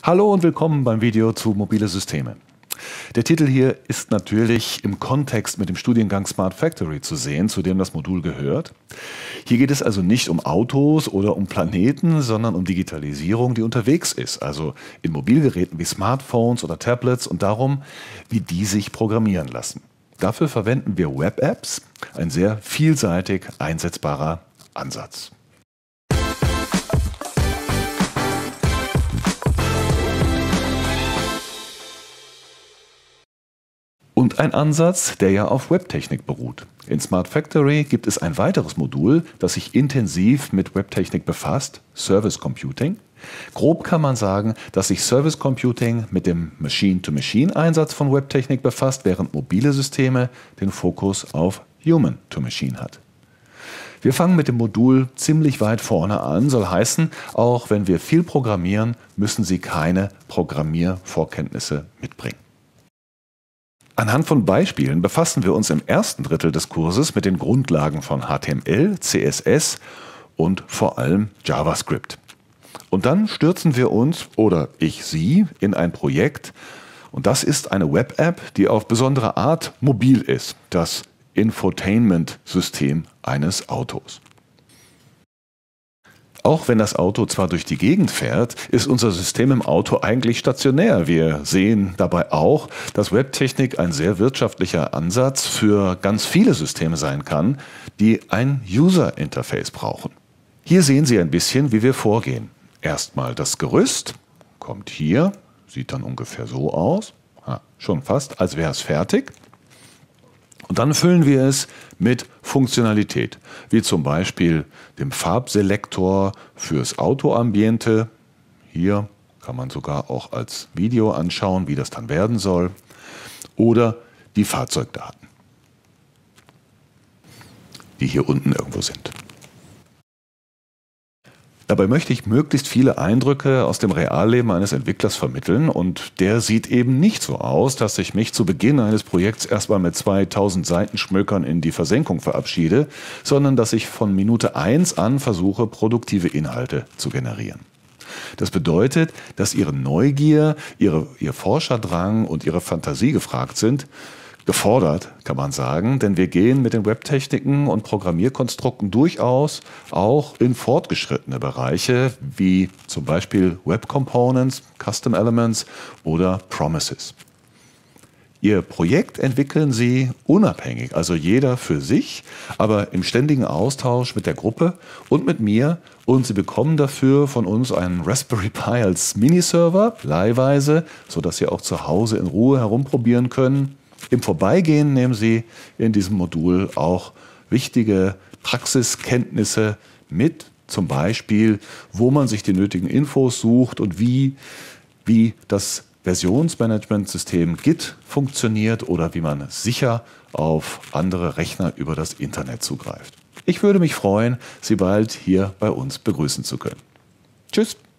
Hallo und willkommen beim Video zu mobile Systeme. Der Titel hier ist natürlich im Kontext mit dem Studiengang Smart Factory zu sehen, zu dem das Modul gehört. Hier geht es also nicht um Autos oder um Planeten, sondern um Digitalisierung, die unterwegs ist, also in Mobilgeräten wie Smartphones oder Tablets und darum, wie die sich programmieren lassen. Dafür verwenden wir Web-Apps, ein sehr vielseitig einsetzbarer Ansatz. Und ein Ansatz, der ja auf Webtechnik beruht. In Smart Factory gibt es ein weiteres Modul, das sich intensiv mit Webtechnik befasst, Service Computing. Grob kann man sagen, dass sich Service Computing mit dem Machine-to-Machine-Einsatz von Webtechnik befasst, während mobile Systeme den Fokus auf Human-to-Machine hat. Wir fangen mit dem Modul ziemlich weit vorne an, soll heißen, auch wenn wir viel programmieren, müssen Sie keine Programmiervorkenntnisse mitbringen. Anhand von Beispielen befassen wir uns im ersten Drittel des Kurses mit den Grundlagen von HTML, CSS und vor allem JavaScript. Und dann stürzen wir uns, oder ich Sie, in ein Projekt. Und das ist eine Web-App, die auf besondere Art mobil ist, das Infotainment-System eines Autos. Auch wenn das Auto zwar durch die Gegend fährt, ist unser System im Auto eigentlich stationär. Wir sehen dabei auch, dass Webtechnik ein sehr wirtschaftlicher Ansatz für ganz viele Systeme sein kann, die ein User-Interface brauchen. Hier sehen Sie ein bisschen, wie wir vorgehen. Erstmal das Gerüst, kommt hier, sieht dann ungefähr so aus, schon fast, als wäre es fertig. Und dann füllen wir es mit Funktionalität, wie zum Beispiel dem Farbselektor fürs Autoambiente. Hier kann man sogar auch als Video anschauen, wie das dann werden soll. Oder die Fahrzeugdaten, die hier unten irgendwo sind. Dabei möchte ich möglichst viele Eindrücke aus dem Realleben eines Entwicklers vermitteln und der sieht eben nicht so aus, dass ich mich zu Beginn eines Projekts erstmal mit 2000 Seitenschmökern in die Versenkung verabschiede, sondern dass ich von Minute 1 an versuche, produktive Inhalte zu generieren. Das bedeutet, dass Ihre Neugier, Ihr Forscherdrang und Ihre Fantasie gefragt sind, gefordert, kann man sagen, denn wir gehen mit den Webtechniken und Programmierkonstrukten durchaus auch in fortgeschrittene Bereiche, wie zum Beispiel Web Components, Custom Elements oder Promises. Ihr Projekt entwickeln Sie unabhängig, also jeder für sich, aber im ständigen Austausch mit der Gruppe und mit mir, und Sie bekommen dafür von uns einen Raspberry Pi als Miniserver, leihweise, sodass Sie auch zu Hause in Ruhe herumprobieren können. Im Vorbeigehen nehmen Sie in diesem Modul auch wichtige Praxiskenntnisse mit, zum Beispiel, wo man sich die nötigen Infos sucht und wie das Versionsmanagementsystem Git funktioniert oder wie man sicher auf andere Rechner über das Internet zugreift. Ich würde mich freuen, Sie bald hier bei uns begrüßen zu können. Tschüss!